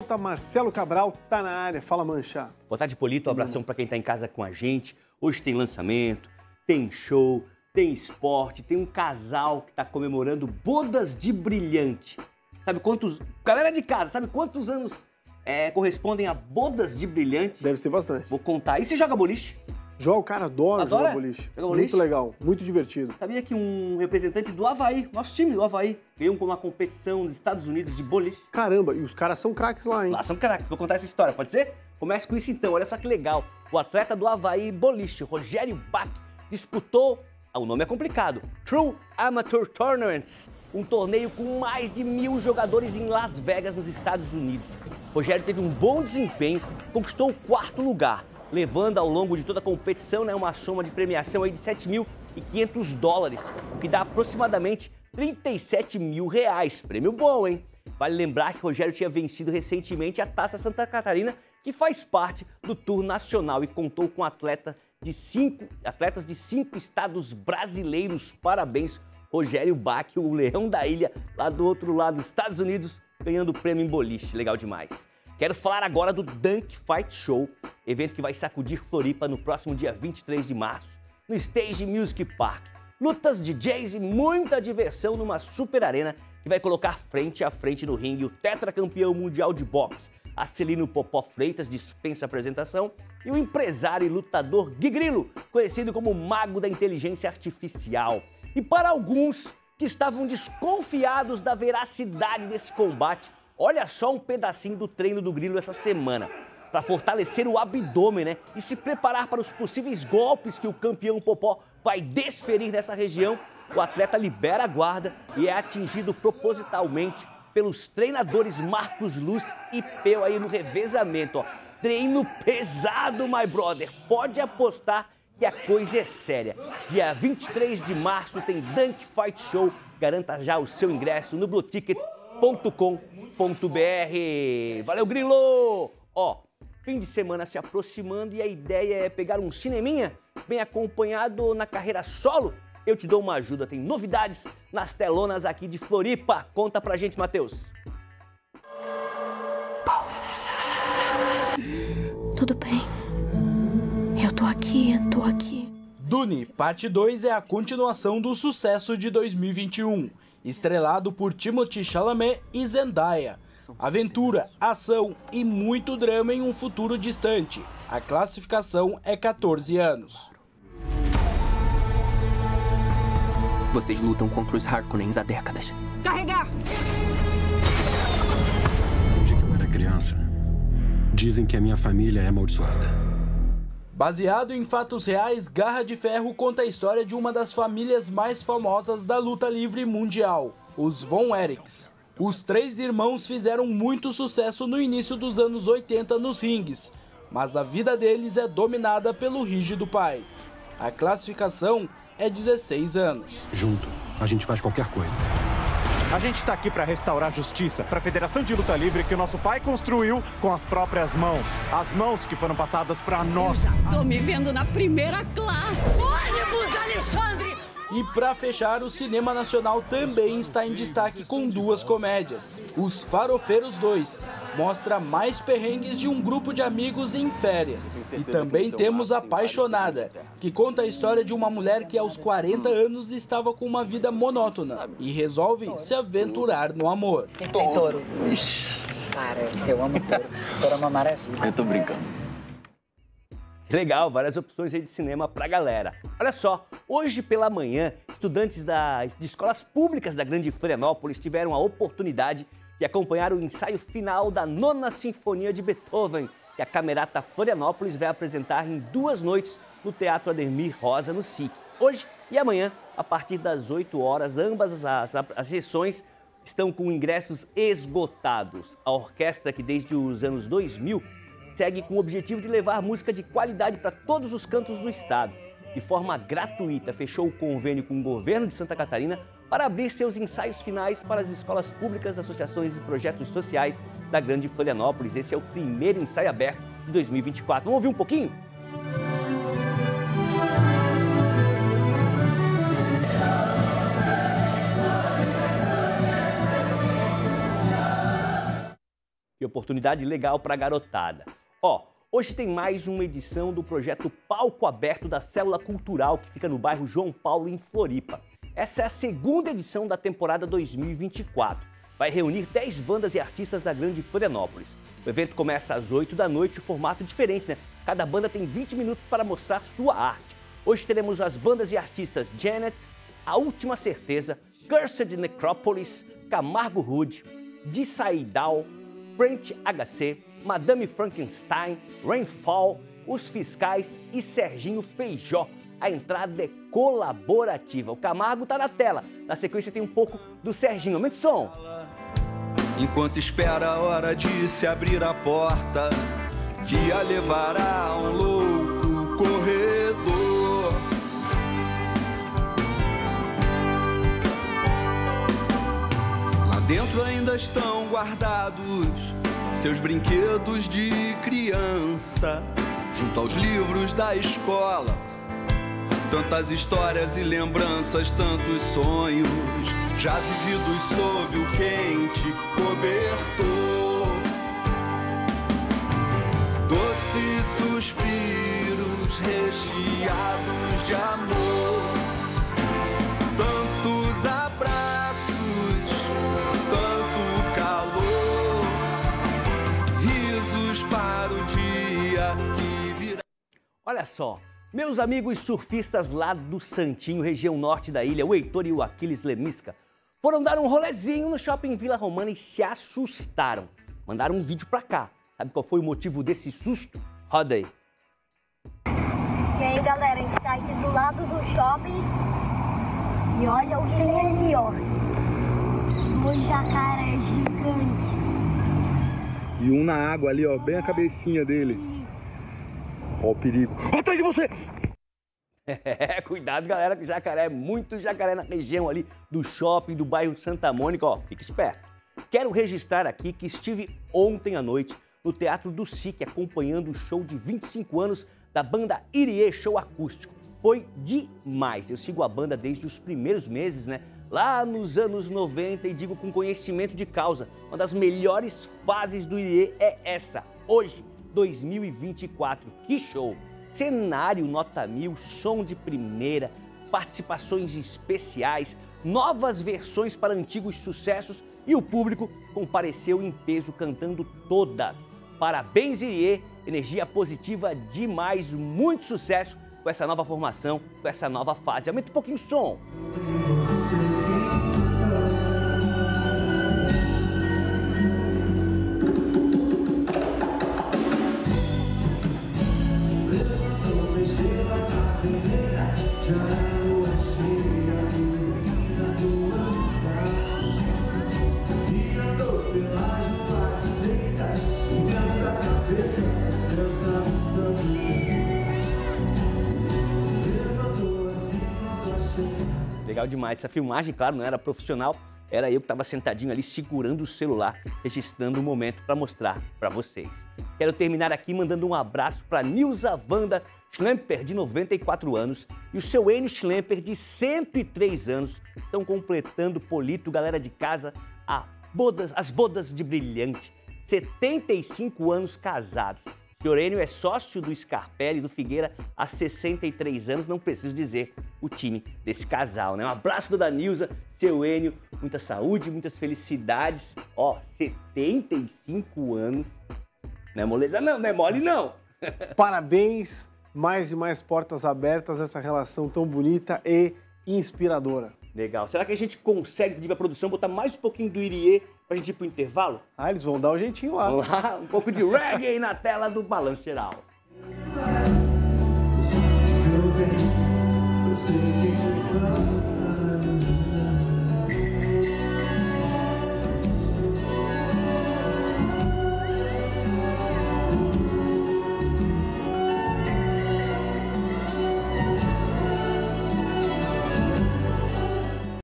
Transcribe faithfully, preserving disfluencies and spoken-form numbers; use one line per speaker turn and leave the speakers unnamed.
volta, Marcelo Cabral tá na área. Fala, Mancha.
Boa tarde, Polito. Um abração para quem tá em casa com a gente. Hoje tem lançamento, tem show, tem esporte, tem um casal que tá comemorando bodas de brilhante. Sabe quantos... Galera de casa, sabe quantos anos é, correspondem a bodas de brilhante?
Deve ser bastante.
Vou contar. E se joga boliche?
Joga, o cara adora,
Adora?
jogar boliche.
Joga boliche?
Muito legal, muito divertido.
Sabia que um representante do Avaí, nosso time do Avaí, veio com uma competição nos Estados Unidos de boliche?
Caramba, e os caras são craques lá, hein?
Lá são craques. Vou contar essa história, pode ser? Comece com isso então, olha só que legal. O atleta do Avaí boliche, Rogério Bach, disputou, o nome é complicado, True Amateur Tournaments, um torneio com mais de mil jogadores em Las Vegas, nos Estados Unidos. Rogério teve um bom desempenho, conquistou o quarto lugar, levando ao longo de toda a competição, né, uma soma de premiação aí de sete mil e quinhentos dólares, o que dá aproximadamente trinta e sete mil reais. Prêmio bom, hein? Vale lembrar que Rogério tinha vencido recentemente a Taça Santa Catarina, que faz parte do Tour Nacional e contou com atleta de cinco, atletas de cinco estados brasileiros. Parabéns, Rogério Bach, o leão da ilha, lá do outro lado dos Estados Unidos, ganhando prêmio em boliche. Legal demais. Quero falar agora do Dunk Fight Show, evento que vai sacudir Floripa no próximo dia vinte e três de março, no Stage Music Park. Lutas, D Js e muita diversão numa super arena que vai colocar frente a frente no ringue o tetracampeão mundial de boxe, Acelino Popó Freitas, dispensa apresentação, e o empresário e lutador Gui Grilo, conhecido como Mago da Inteligência Artificial. E para alguns que estavam desconfiados da veracidade desse combate, olha só um pedacinho do treino do Grilo essa semana. Para fortalecer o abdômen, né? E se preparar para os possíveis golpes que o campeão Popó vai desferir nessa região, o atleta libera a guarda e é atingido propositalmente pelos treinadores Marcos Luz e Peu aí no revezamento, ó. Treino pesado, my brother. Pode apostar que a coisa é séria. Dia vinte e três de março tem Dunk Fight Show. Garanta já o seu ingresso no blue ticket ponto com ponto br. Valeu, Grilo! Ó, fim de semana se aproximando e a ideia é pegar um cineminha bem acompanhado na carreira solo. Eu te dou uma ajuda, tem novidades nas telonas aqui de Floripa. Conta pra gente, Matheus.
Tudo bem. Eu tô aqui, tô aqui.
Dune, parte dois é a continuação do sucesso de dois mil e vinte e um, estrelado por Timothée Chalamet e Zendaya. Aventura, ação e muito drama em um futuro distante. A classificação é quatorze anos.
Vocês lutam contra os Harkonnens há décadas.
Carregar!
Desde que eu era criança, dizem que a minha família é amaldiçoada.
Baseado em fatos reais, Garra de Ferro conta a história de uma das famílias mais famosas da luta livre mundial, os Von Erichs. Os três irmãos fizeram muito sucesso no início dos anos oitenta nos ringues, mas a vida deles é dominada pelo rígido pai. A classificação é dezesseis anos.
Junto, a gente faz qualquer coisa.
A gente tá aqui para restaurar a justiça para a Federação de Luta Livre que o nosso pai construiu com as próprias mãos. As mãos que foram passadas para nós.
Eu já tô me vendo na primeira classe. Ônibus, Alexandre!
E para fechar, o cinema nacional também está em destaque com duas comédias. Os Farofeiros dois mostra mais perrengues de um grupo de amigos em férias. E também temos Apaixonada, que conta a história de uma mulher que aos quarenta anos estava com uma vida monótona e resolve se aventurar no amor.
Tem touro. Cara, eu amo touro. Touro é uma maravilha.
Eu tô brincando.
Legal, várias opções aí de cinema pra galera. Olha só, hoje pela manhã, estudantes da, de escolas públicas da Grande Florianópolis tiveram a oportunidade de acompanhar o ensaio final da Nona Sinfonia de Beethoven, que a Camerata Florianópolis vai apresentar em duas noites no Teatro Ademir Rosa, no S I C. Hoje e amanhã, a partir das oito horas, ambas as, as sessões estão com ingressos esgotados. A orquestra, que desde os anos dois mil, segue com o objetivo de levar música de qualidade para todos os cantos do estado. De forma gratuita, fechou o convênio com o governo de Santa Catarina para abrir seus ensaios finais para as escolas públicas, associações e projetos sociais da Grande Florianópolis. Esse é o primeiro ensaio aberto de dois mil e vinte e quatro. Vamos ouvir um pouquinho? oportunidade legal pra garotada. Ó, hoje tem mais uma edição do projeto Palco Aberto da Célula Cultural, que fica no bairro João Paulo, em Floripa. Essa é a segunda edição da temporada dois mil e vinte e quatro. Vai reunir dez bandas e artistas da grande Florianópolis. O evento começa às oito da noite, formato diferente, né? Cada banda tem vinte minutos para mostrar sua arte. Hoje teremos as bandas e artistas Janet, A Última Certeza, Cursed Necropolis, Camargo Hood, Dissaidal, French H C, Madame Frankenstein, Rainfall, Os Fiscais e Serginho Feijó. A entrada é colaborativa. O Camargo tá na tela. Na sequência tem um pouco do Serginho. Aumenta o som.
Enquanto espera a hora de se abrir a porta, que a levará a um louco corredor. Lá dentro ainda estão guardados seus brinquedos de criança, junto aos livros da escola. Tantas histórias e lembranças, tantos sonhos já vividos sob o quente cobertor. Doces suspiros recheados de amor, tantos abraços, tanto calor, risos para o dia que virá.
Olha só, meus amigos surfistas lá do Santinho, região norte da ilha, o Heitor e o Aquiles Lemisca, foram dar um rolezinho no Shopping Vila Romana e se assustaram. Mandaram um vídeo pra cá. Sabe qual foi o motivo desse susto? Roda aí.
E aí, galera, a gente tá aqui do lado do shopping e olha o que tem ali, ó. Um jacaré gigante.
E um na água ali, ó, bem a cabecinha dele. Ó o perigo. Atrás de você!
É, cuidado, galera, que jacaré é muito jacaré na região ali do shopping do bairro Santa Mônica, ó, fica esperto. Quero registrar aqui que estive ontem à noite no Teatro do S I C acompanhando o show de vinte e cinco anos da banda Irie, show acústico. Foi demais. Eu sigo a banda desde os primeiros meses, né? Lá nos anos noventa e digo com conhecimento de causa, uma das melhores fases do Irie é essa, hoje, dois mil e vinte e quatro. Que show! Cenário nota mil, som de primeira, participações especiais, novas versões para antigos sucessos e o público compareceu em peso cantando todas. Parabéns, Irie, energia positiva demais, muito sucesso com essa nova formação, com essa nova fase. Aumenta um pouquinho o som. Legal demais. Essa filmagem, claro, não era profissional, era eu que estava sentadinho ali segurando o celular, registrando o momento para mostrar para vocês. Quero terminar aqui mandando um abraço para Nilza Wanda Schlemper, de noventa e quatro anos, e o seu Enio Schlemper, de cento e três anos, estão completando, Polito, galera de casa, a bodas, as bodas de brilhante. setenta e cinco anos casados. O senhor Enio é sócio do Scarpelli e do Figueira há sessenta e três anos, não preciso dizer o time desse casal, né? Um abraço da Nilza, seu Enio, muita saúde, muitas felicidades. Ó, setenta e cinco anos, não é moleza não, não é mole não.
Parabéns, mais e mais portas abertas, essa relação tão bonita e inspiradora.
Legal. Será que a gente consegue, pedir pra produção, botar mais um pouquinho do Irie pra gente ir pro intervalo?
Ah, eles vão dar um jeitinho lá.
Vamos lá, um pouco de reggae na tela do Balanço Geral.
Meu bem, você tem que falar.